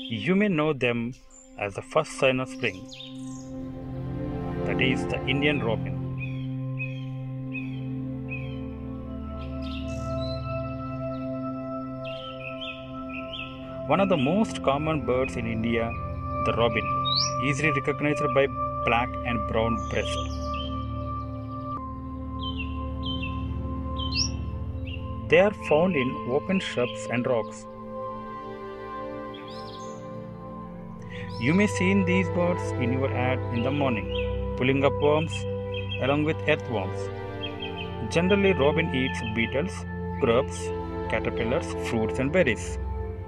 You may know them as the first sign of spring, that is, the Indian robin. One of the most common birds in India, the robin, easily recognized by black and brown breast. They are found in open shrubs and rocks. You may see these birds in your ad in the morning, pulling up worms along with earthworms. Generally, robin eats beetles, grubs, caterpillars, fruits and berries.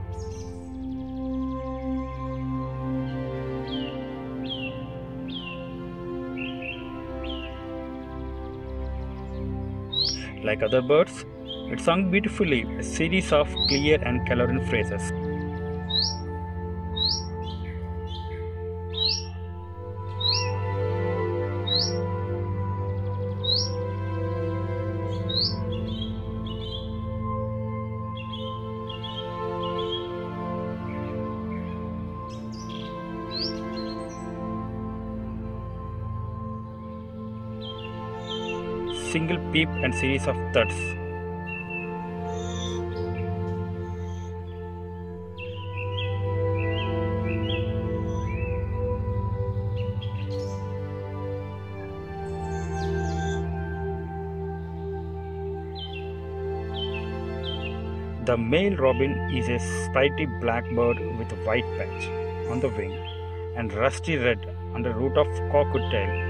Like other birds, it sung beautifully a series of clear and colorful phrases. Single peep and series of thuds. The male robin is a stripy black bird with a white patch on the wing and rusty red on the root of cocked tail.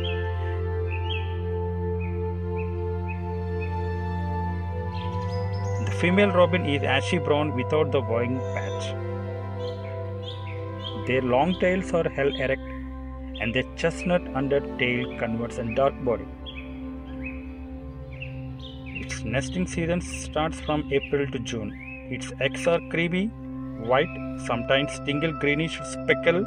The female robin is ashy brown without the wing patch. Their long tails are held erect and their chestnut under tail converts a dark body. Its nesting season starts from April to June. Its eggs are creamy, white, sometimes tingle greenish speckle.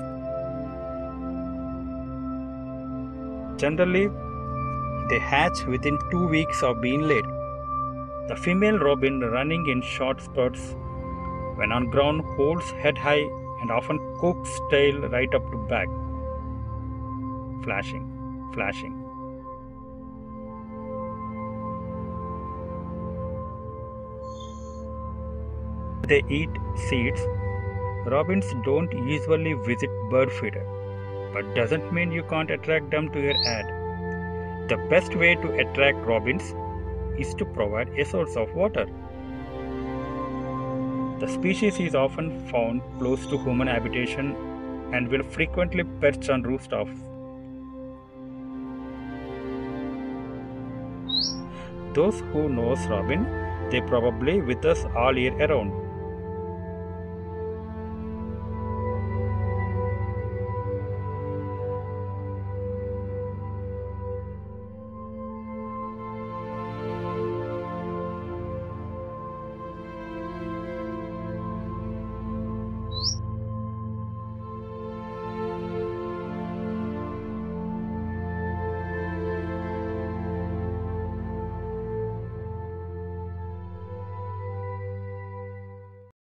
Generally, they hatch within 2 weeks of being laid. The female robin, running in short spurts, when on ground, holds head high and often cocks tail right up to back, flashing. They eat seeds. Robins don't usually visit bird feeder, but doesn't mean you can't attract them to your ad. The best way to attract robins is to provide a source of water. The species is often found close to human habitation and will frequently perch on rooftops. Those who knows robin, they probably with us all year around.